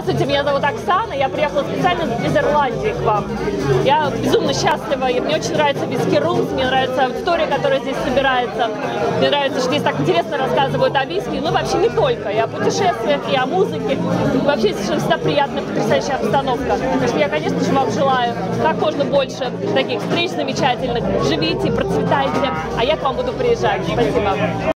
Здравствуйте, меня зовут Оксана, я приехала специально из Ирландии к вам. Я безумно счастлива, и мне очень нравится Whiskey Rooms, мне нравится аудитория, которая здесь собирается. Мне нравится, что здесь так интересно рассказывают о виски, ну вообще не только, и о путешествиях, и о музыке. Вообще здесь всегда приятная, потрясающая обстановка. Так что я, конечно же, вам желаю как можно больше таких встреч замечательных. Живите, процветайте, а я к вам буду приезжать. Спасибо.